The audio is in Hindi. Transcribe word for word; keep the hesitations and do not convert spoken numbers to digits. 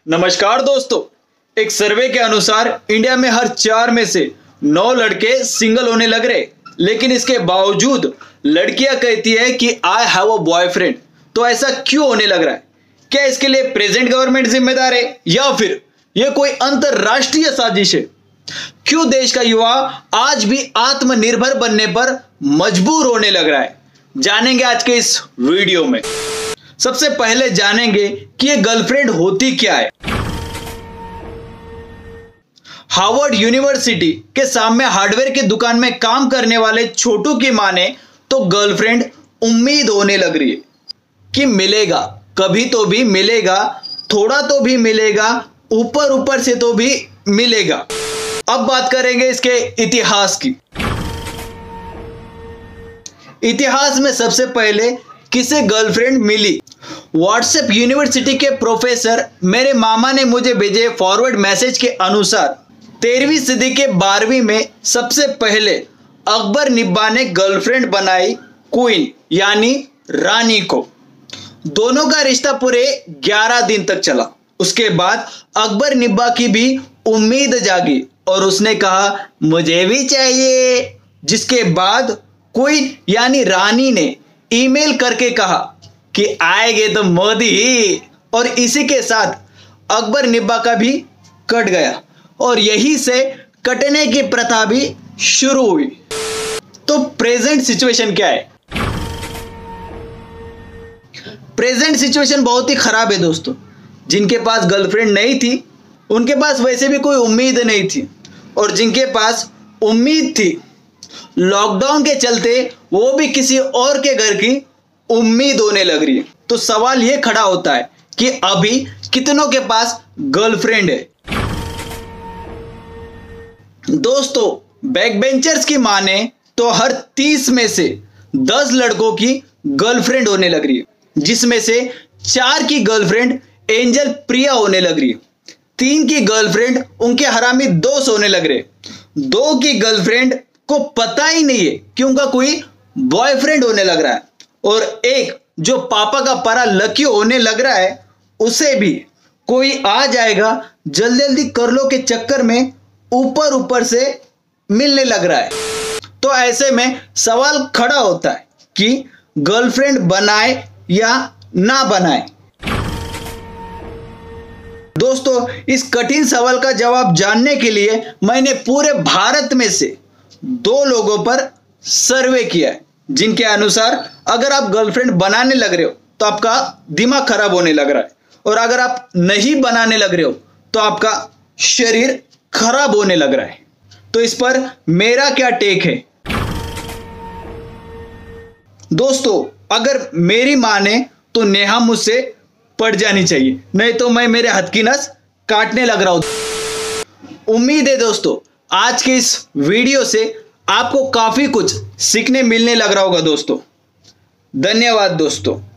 नमस्कार दोस्तों, एक सर्वे के अनुसार इंडिया में हर चार में से नौ लड़के सिंगल होने लग रहे, लेकिन इसके बावजूद लड़कियां कहती है कि आई हैव अ बॉयफ्रेंड। तो ऐसा क्यों होने लग रहा है? क्या इसके लिए प्रेजेंट गवर्नमेंट जिम्मेदार है या फिर यह कोई अंतरराष्ट्रीय साजिश है? क्यों देश का युवा आज भी आत्मनिर्भर बनने पर मजबूर होने लग रहा है? जानेंगे आज के इस वीडियो में। सबसे पहले जानेंगे कि ये गर्लफ्रेंड होती क्या है। हार्वर्ड यूनिवर्सिटी के सामने हार्डवेयर की दुकान में काम करने वाले छोटू की माने तो गर्लफ्रेंड उम्मीद होने लग रही है कि मिलेगा, कभी तो भी मिलेगा, थोड़ा तो भी मिलेगा, ऊपर ऊपर से तो भी मिलेगा। अब बात करेंगे इसके इतिहास की। इतिहास में सबसे पहले किसे गर्लफ्रेंड मिली? व्हाट्सएप यूनिवर्सिटी के प्रोफेसर मेरे मामा ने मुझे भेजे फॉरवर्ड मैसेज के अनुसार तेरहवीं सदी के बारहवीं में सबसे पहले अकबर निब्बा ने गर्लफ्रेंड बनाई क्वीन यानी रानी को। दोनों का रिश्ता पूरे ग्यारह दिन तक चला। उसके बाद अकबर निब्बा की भी उम्मीद जागी और उसने कहा मुझे भी चाहिए। जिसके बाद क्वीन यानी रानी ने ईमेल करके कहा कि आएंगे तो मोदी ही, और इसी के साथ अकबर निब्बा का भी कट गया और यही से कटने की प्रथा भी शुरू हुई। तो प्रेजेंट सिचुएशन क्या है? प्रेजेंट सिचुएशन बहुत ही खराब है दोस्तों। जिनके पास गर्लफ्रेंड नहीं थी उनके पास वैसे भी कोई उम्मीद नहीं थी, और जिनके पास उम्मीद थी लॉकडाउन के चलते वो भी किसी और के घर की उम्मीद होने लग रही है। तो सवाल ये खड़ा होता है कि अभी कितनों के पास गर्लफ्रेंड है? दोस्तों, बैक बेंचर्स की माने तो हर तीस में से दस लड़कों की गर्लफ्रेंड होने लग रही है, जिसमें से चार की गर्लफ्रेंड एंजल प्रिया होने लग रही है, तीन की गर्लफ्रेंड उनके हरामी दोस्त होने लग रहे, दो की गर्लफ्रेंड को पता ही नहीं है कि उनका कोई बॉयफ्रेंड होने लग रहा है, और एक जो पापा का परा लकी होने लग रहा है उसे भी कोई आ जाएगा जल्दी जल्दी कर लो के चक्कर में ऊपर ऊपर से मिलने लग रहा है। तो ऐसे में सवाल खड़ा होता है कि गर्लफ्रेंड बनाए या ना बनाए। दोस्तों, इस कठिन सवाल का जवाब जानने के लिए मैंने पूरे भारत में से दो लोगों पर सर्वे किया है, जिनके अनुसार अगर आप गर्लफ्रेंड बनाने लग रहे हो तो आपका दिमाग खराब होने लग रहा है, और अगर आप नहीं बनाने लग रहे हो तो आपका शरीर खराब होने लग रहा है। तो इस पर मेरा क्या टेक है? दोस्तों, अगर मेरी माने तो नेहा मुझसे पड़ जानी चाहिए, नहीं तो मैं मेरे हाथ की नस काटने लग रहा हूं। उम्मीद है दोस्तों आज के इस वीडियो से आपको काफी कुछ सीखने मिलने लग रहा होगा दोस्तों। धन्यवाद दोस्तों।